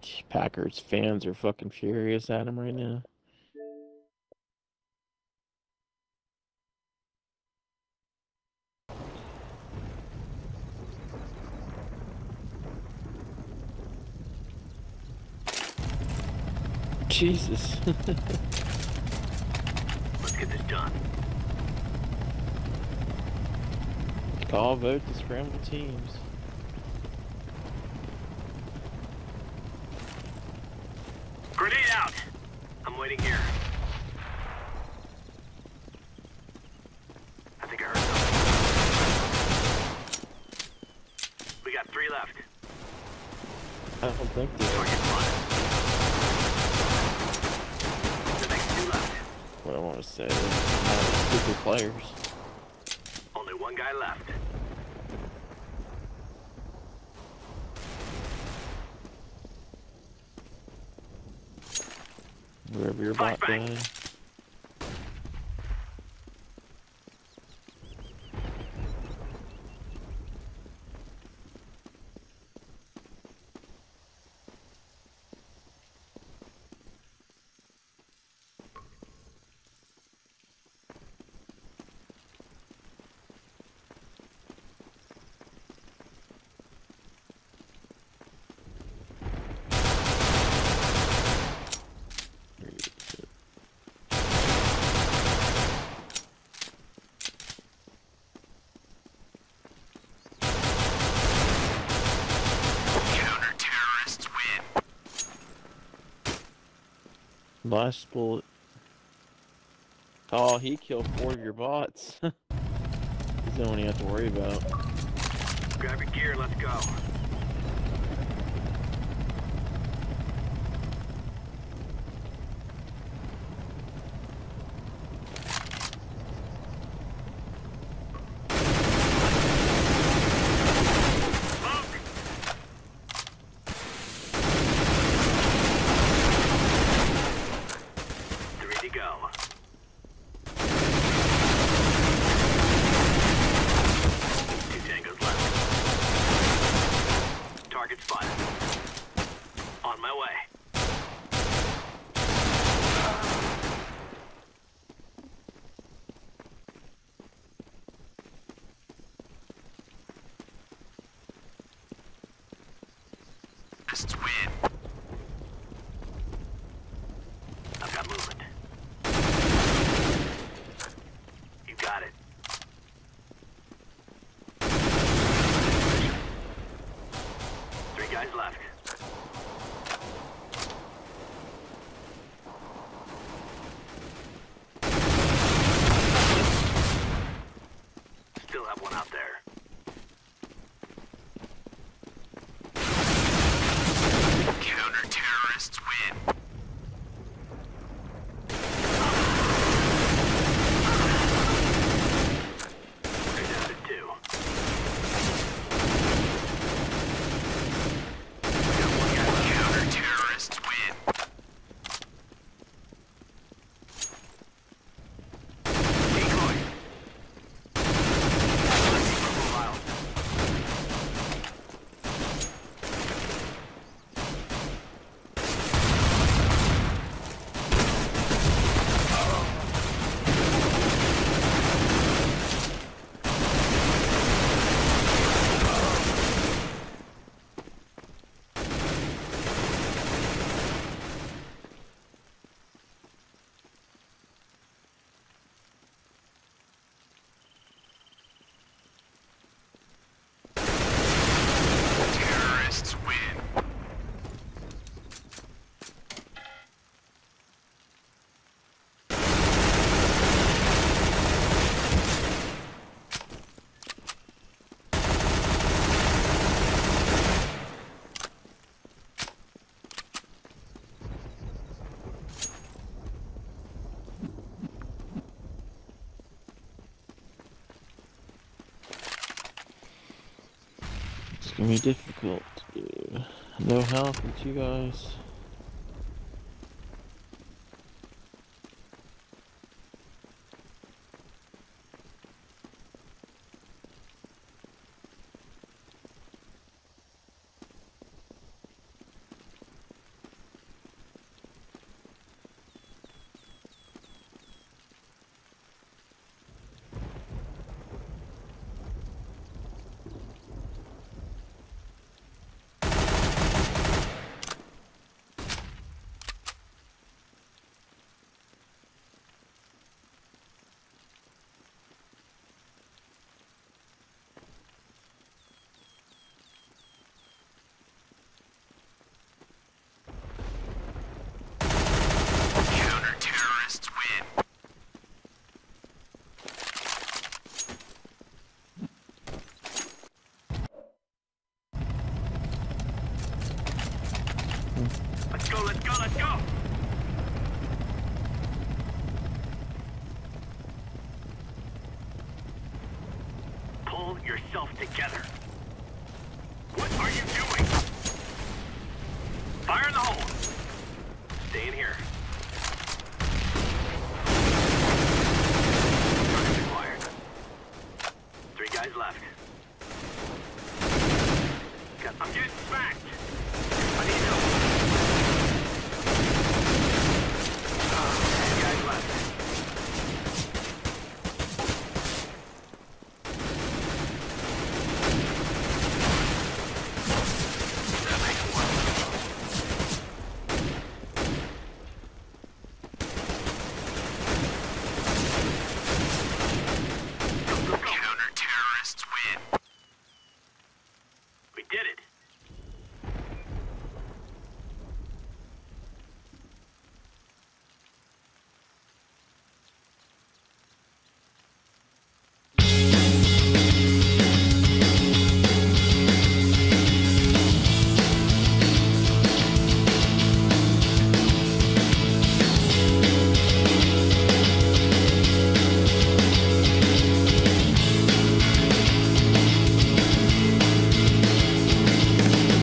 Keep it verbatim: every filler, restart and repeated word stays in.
Packers fans are fucking furious at him right now. Jesus. Let's get this done. Call vote to scramble teams. Grenade out! I'm waiting here. I think I heard something. We got three left. I don't think they Target spotted. The next two left. what I want to say. Not super players. Only one guy left. Wherever your bot Flashbang. died. Counter-terrorists win. Last bullet. Oh, he killed four of your bots. He's the one you have to worry about. Grab your gear, let's go. Three to go. Two tangos left. Target spotted. On my way. Let's win. I've got movement. You got it. Three guys left. Still have one out there. Counter-terrorists win. We're down to two. We got one guy left. Counter-terrorists win. Decoy. Profile. Terrorists win. It's gonna be difficult to do. No help with you guys. something. Let's go, let's go, let's go! Pull yourself together.